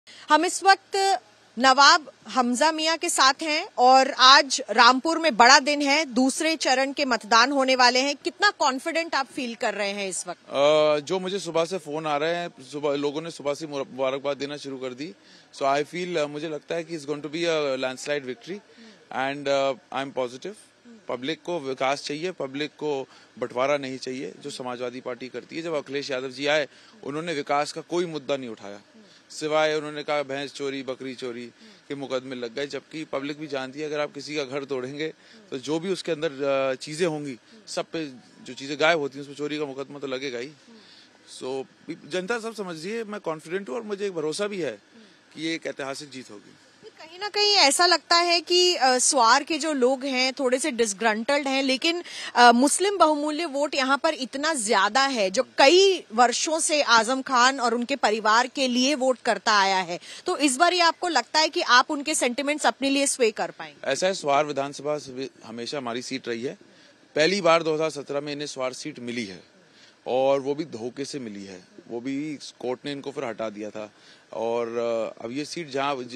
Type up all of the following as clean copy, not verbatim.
हम इस वक्त नवाब हमजा मियां के साथ हैं और आज रामपुर में बड़ा दिन है, दूसरे चरण के मतदान होने वाले हैं। कितना कॉन्फिडेंट आप फील कर रहे हैं इस वक्त? जो मुझे सुबह से फोन आ रहे हैं, सुबह लोगों ने सुबह से मुबारकबाद देना शुरू कर दी। सो आई फील, मुझे लगता है कि it's going to be a landslide victory and I am positive. Public को विकास चाहिए, पब्लिक को बंटवारा नहीं चाहिए, जो समाजवादी पार्टी करती है। जब अखिलेश यादव जी आए, उन्होंने विकास का कोई मुद्दा नहीं उठाया, सिवाय उन्होंने कहा भैंस चोरी बकरी चोरी के मुकदमे लग गए। जबकि पब्लिक भी जानती है, अगर आप किसी का घर तोड़ेंगे तो जो भी उसके अंदर चीजें होंगी, सब पे जो चीजें गायब होती हैं, उसमें चोरी का मुकदमा तो लगेगा ही। सो जनता सब समझ रही है, मैं कॉन्फिडेंट हूँ और मुझे एक भरोसा भी है कि ये एक ऐतिहासिक जीत होगी। कहीं ना कहीं ऐसा लगता है कि स्वार के जो लोग हैं थोड़े से डिसग्रंटल्ड हैं, लेकिन मुस्लिम बहुमूल्य वोट यहाँ पर इतना ज्यादा है जो कई वर्षों से आजम खान और उनके परिवार के लिए वोट करता आया है। तो इस बार ये आपको लगता है कि आप उनके सेंटिमेंट्स अपने लिए स्वे कर पाएंगे? ऐसा है, स्वार विधानसभा हमेशा हमारी सीट रही है। पहली बार 2017 में इन्हें स्वार सीट मिली है और वो भी धोखे से मिली है। वो भी कोर्ट ने इनको फिर हटा दिया था और अब ये सीट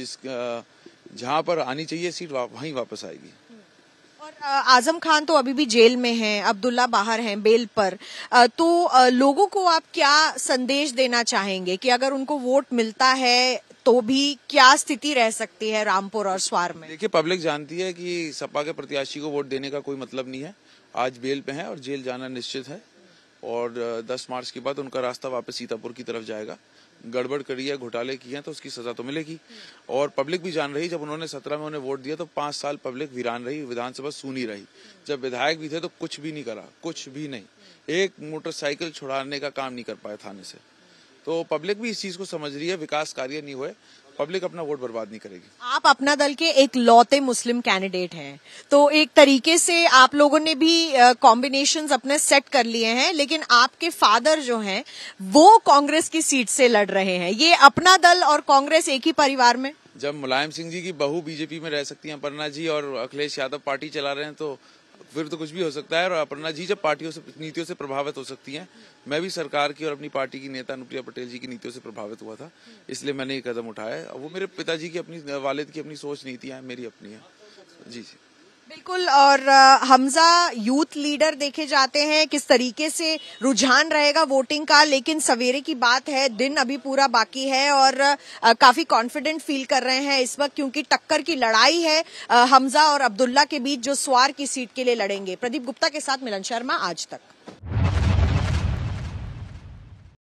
जहां पर आनी चाहिए सीट वहीं वापस आएगी। और आजम खान तो अभी भी जेल में हैं, अब्दुल्ला बाहर हैं बेल पर। तो लोगों को आप क्या संदेश देना चाहेंगे कि अगर उनको वोट मिलता है तो भी क्या स्थिति रह सकती है रामपुर और स्वार में? देखिए, पब्लिक जानती है कि सपा के प्रत्याशी को वोट देने का कोई मतलब नहीं है। आज बेल पे है और जेल जाना निश्चित है और 10 मार्च के बाद उनका रास्ता वापस सीतापुर की तरफ जाएगा। गड़बड़ करी है, घोटाले किए हैं तो उसकी सजा तो मिलेगी। और पब्लिक भी जान रही, जब उन्होंने 17 में उन्हें वोट दिया तो 5 साल पब्लिक वीरान रही, विधानसभा सूनी रही। जब विधायक भी थे तो कुछ भी नहीं करा, कुछ भी नहीं, एक मोटरसाइकिल छुड़ाने का काम नहीं कर पाए थाने से। तो पब्लिक भी इस चीज को समझ रही है, विकास कार्य नहीं हुए, पब्लिक अपना वोट बर्बाद नहीं करेगी। आप अपना दल के एक लौते मुस्लिम कैंडिडेट हैं, तो एक तरीके से आप लोगों ने भी कॉम्बिनेशंस अपने सेट कर लिए हैं, लेकिन आपके फादर जो हैं वो कांग्रेस की सीट से लड़ रहे हैं। ये अपना दल और कांग्रेस एक ही परिवार में? जब मुलायम सिंह जी की बहू बीजेपी में रह सकती हैं, अपर्णा जी, और अखिलेश यादव पार्टी चला रहे हैं, तो फिर तो कुछ भी हो सकता है। और अपर्णा जी जब पार्टियों से, नीतियों से प्रभावित हो सकती हैं। मैं भी सरकार की और अपनी पार्टी की नेता अनुप्रिया पटेल जी की नीतियों से प्रभावित हुआ था, इसलिए मैंने ये कदम उठाया है। वो मेरे पिताजी की अपनी, वालिद की अपनी सोच नीतियां हैं, मेरी अपनी है। जी जी बिल्कुल। और हमजा यूथ लीडर देखे जाते हैं, किस तरीके से रुझान रहेगा वोटिंग का, लेकिन सवेरे की बात है, दिन अभी पूरा बाकी है और काफी कॉन्फिडेंट फील कर रहे हैं इस वक्त, क्योंकि टक्कर की लड़ाई है हमजा और अब्दुल्ला के बीच, जो स्वार की सीट के लिए लड़ेंगे। प्रदीप गुप्ता के साथ मिलन शर्मा, आज तक।